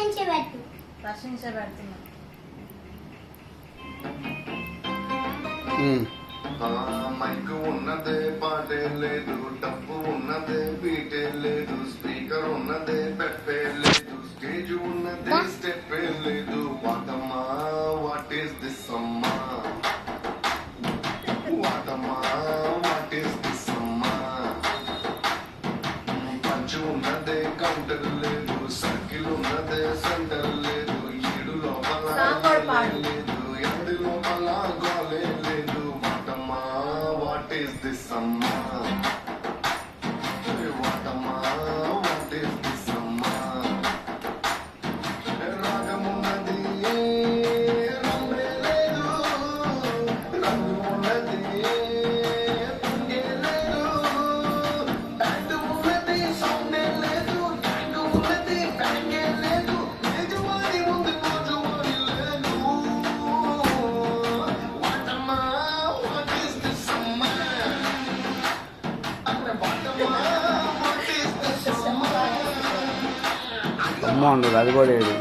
ప్రశ్నించబడుతున్నా mic ఉన్నదే పాటే లేదు, డబ్బు ఉన్నదే బీటే లేదు, స్పీకర్ ఉన్నదే పెట్టే లేదు, స్టేజ్ ఉన్నదే స్టెప్పే లేదు. వాటమ్మా వాట్ ఈస్ దిస్ అమ్మా, వాటమ్మా వాట్ ఈస్ దిస్ అమ్మా. పంచు ఉన్నదే కౌంటర్ లేదు, సర్కిల్ ఉన్నదే సెంటర్ లేదు, ఏడు లోపల లేదు, ఏడు లోపల గోలే లేదు. What is this summer? What is this summer? Ragamunadi, Rameledu, Ragumunadi, Pungeledu, Tandumunadi, Soundeledu, Tandumunadi, Pangeledu, Nejumadi mundu Mojumadi ledu. What is this summer? అమ్మ ఉండదు అది కూడా ఏడు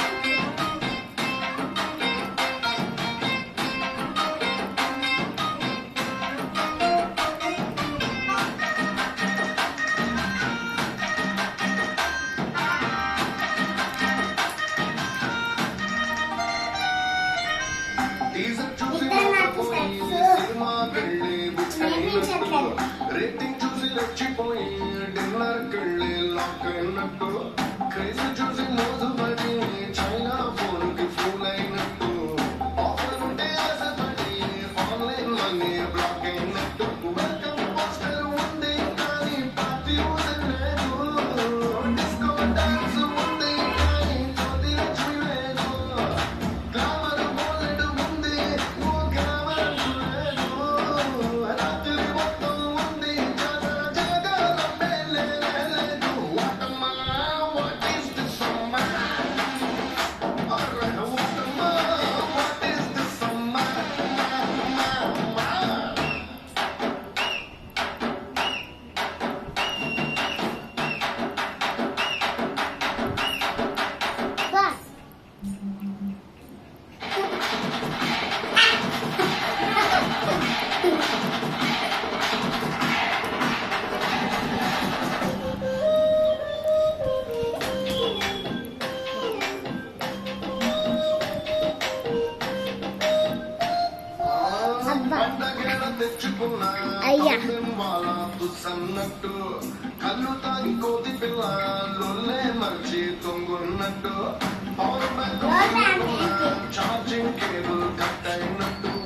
రేటింగ్ చూసి లచ్చిపోయి డిన్నర్ కెళ్ళి లాక్ అయినట్టు, క్రేజ్ చూసి మోజు పడి చైనా ఫోన్ కి ఫూల్ అయినట్టు, ఆఫర్ ఉంటే ఆశపడి ఆన్లైన్ మనీ బ్లాక్ అయినట్టు, వెల్కమ్ పోస్టర్ ఉంది కానీ పార్టీ లేదు, డిస్కో డాన్స్ ఉంది కానీ చోది లక్ష్మి లేదు, గ్లామర్ బోలెడు ఉంది ఓ గ్లామర్ లేదు, రాత్రి మొత్తం ఉంది జాతర జాగరమే లేదు. వాటమ్మా వాట్ ఈస్ దిస్ అమ్మా, వాటమ్మా వాట్ ఈస్ దిస్ అమ్మా. అన్నట్టు కళ్ళు తాగి కోతి పిల్ల లొల్లే మర్చి తొంగున్నట్టు, power bank charging cable cut అయినట్టు,